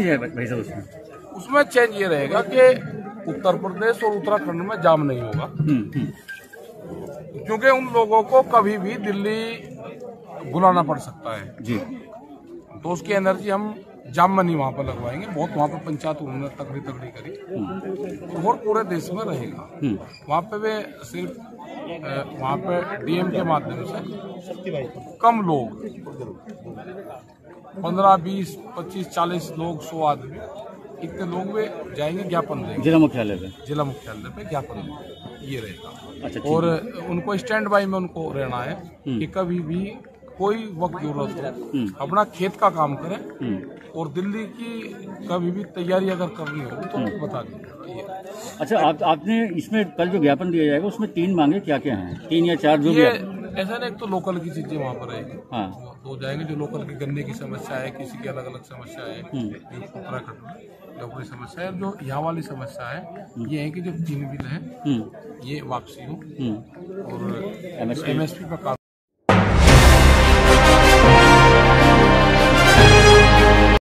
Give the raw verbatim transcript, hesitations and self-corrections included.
Change है भाई साहब उसमें? उसमें चेंज ये रहेगा कि उत्तर प्रदेश और उत्तराखंड में जाम नहीं होगा, क्योंकि उन लोगों को कभी भी दिल्ली बुलाना पड़ सकता है जी। तो उसकी एनर्जी हम जाम में नहीं वहाँ पर लगवाएंगे। बहुत वहाँ पर पंचायत उन्होंने तगड़ी तगड़ी करी और पूरे देश में रहेगा। वहाँ पे वे सिर्फ वहाँ पे डीएम के माध्यम से कम लोग, पंद्रह बीस पच्चीस चालीस लोग, सौ आदमी, इतने लोग वे जाएंगे, ज्ञापन देंगे जिला मुख्यालय पे जिला मुख्यालय पे ज्ञापन देंगे, ये रहेगा। अच्छा, और उनको स्टैंड बाई में उनको रहना है कि कभी भी कोई वक्त जरूरत हो अपना खेत का काम करें और दिल्ली की कभी भी तैयारी अगर करनी हो तो बता दीजिए। अच्छा, आप आपने इसमें कल जो ज्ञापन दिया जाएगा उसमें तीन मांगे क्या क्या हैं? तीन या चार जो भी ऐसा नहीं, एक तो लोकल की चीजें वहाँ पर रहेगी, हाँ, तो जाएंगे जो लोकल की गन्ने की समस्या है, किसी की अलग अलग समस्या है उत्तराखंड में, लोकल समस्या है। जो यहाँ वाली समस्या है ये है कि जो चीनी बिल है ये वापसी हो और एमएसपी पर